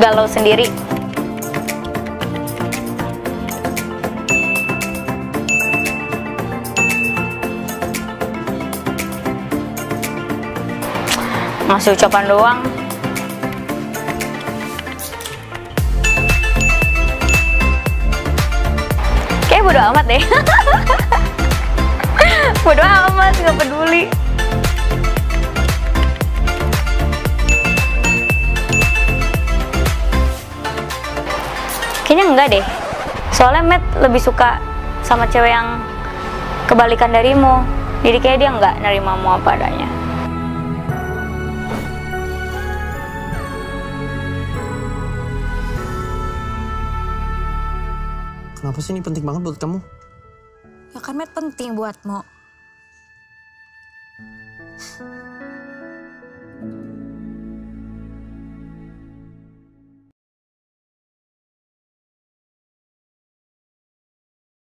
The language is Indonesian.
galau sendiri. Ngasih ucapan doang. Kayak bodo amat deh. Bodo amat, gak peduli. Kayaknya enggak deh. Soalnya Matt lebih suka sama cewek yang kebalikan darimu. Jadi kayak dia enggak nerimamu apa adanya. Kenapa sih ini penting banget buat kamu? Ya kan Matt penting buatmu.